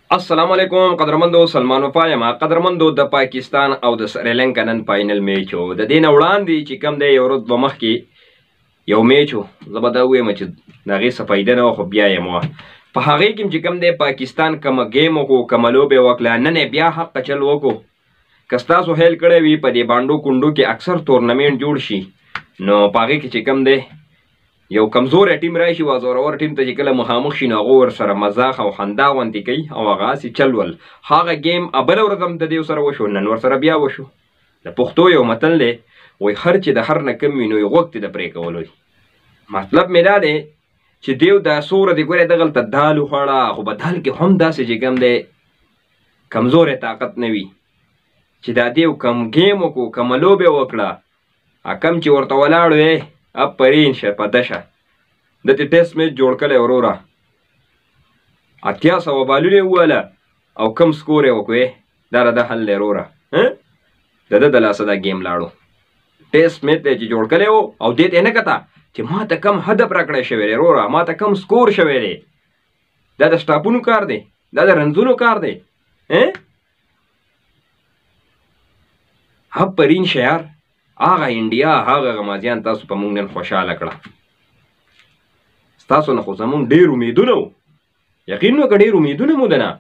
السلام علیکم قدرمندو سلمان وفایم قدرمندو د پاکستان او د سریلانکا نن فاینل میچ و د دې نه وړاندې چې کوم دی یو ورځ دوه مخکې یو میچ و زه به دا ووایم چې د هغې څه فایده نه وه خو بیا یې وه په هغې کې چې کوم دی پاکستان کومه ګیم وکړو کومه لوبې وکړله نن یې بیا حق چل وکړو که ستاسو هیل کړی وي په دې بانډو کونډو کې اکثر تورنمنټ جوړ شي نو په هغې کې چې کوم دی یو کمزوری ټیم راشي او زورور ټیم ته چې کله مخامخ شي نو هغه ورسره مزاح او خندا غوندې کوي او هغه هسې چل ول هغه گیم بله ورځ هم د دې سره وشو نن ورسره بیا وشو د پښتو یو متل دی وایي هر چې د هر نه کم وي نو یې غوږ ته د پرې کولو مطلب مې دا دی چې دیو دا څومره دی ګورې دغلته دال وخوړه خو په دال کې هم داسې چې کوم دی کمزوری طاقت نه وي چې دا دیو کم گیم وکړو کومه لوبې وکړه کم چې ورته ولاړ وی اپرین شه په دشه د دې ټیسټ میچ جوړ کړی وروره 800 بالونه وواله او کم سکور یې وکړې دا د حل دی وروره د ده د لاسه دا ګیم لاړو ټیسټ میچ دی چې جوړ کړی و او دې ته یې نه کته چې ما ته کم هدف راکړی شوی دی وروره ما ته کم سکور شوی دی دا د سټاپونو کار دی دا د رنزونو کار دی اپرین شه یار هغه انډیا هغه غمازیان تاسو په موږ نن خوشحاله کړه ستاسو نه خو زموږ ډېر امیدونه و یقین وکړه ډېر امیدونه مو ده نه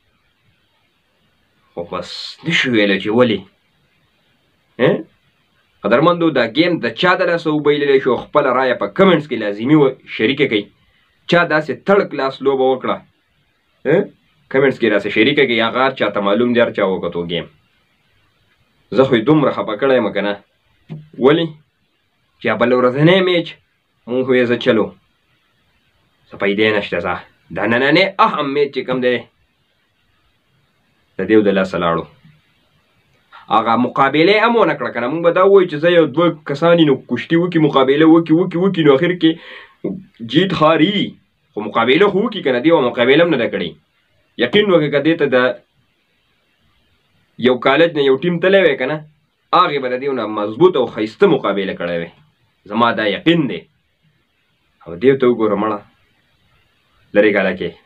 خو بس نشو ویلی چې ولې قدرمندو دا گیم د چا د لاسه وبایللی شو خپله رایه په کمنټس کې لازمي شریکه کوي چا داسې تړ کلاس لوبه وکړه کمنټس کې راسه شریکه کوي هغه هر چاته معلوم دی هر چا وکتو گیم زه خو یې دومره خفه کړی یم که نه ولې چې بله ورځنی میچ مونږ خو یې زه چلو څه پیدې نشته زه دا نننی اهم میچ چې کوم دی د دیو د لاسه لاړو هغه مقابلې هم ونه کړه که نه مونږ به دا ووایو چې زه یو دوه کسان نو کشتي وکړي مقابله وکړي نو اخر کې جیت خاري خو مقابله خو وکړي که نه دی مقابله هم نه ده کړې یقین وکړه که دې ته د یو کالج نه یو ټیم تللی وی که نه هغې به د دې نه مضبوط او ښایسته مقابله کړی وی زما دا یقین دی او دې ته وګوره مړه لرې کاله کې